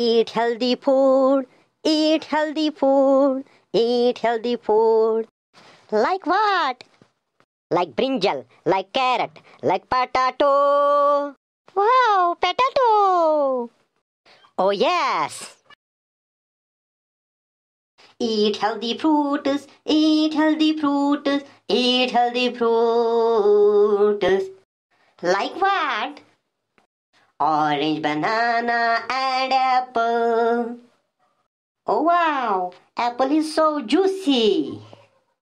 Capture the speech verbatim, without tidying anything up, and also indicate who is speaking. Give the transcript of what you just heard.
Speaker 1: Eat healthy food, eat healthy food, eat healthy food. Like what? Like brinjal, like carrot, like potato. Wow, potato! Oh yes! Eat healthy fruits, eat healthy fruits, eat healthy fruits. Like what? Orange, banana and apple. Oh wow, apple is so juicy.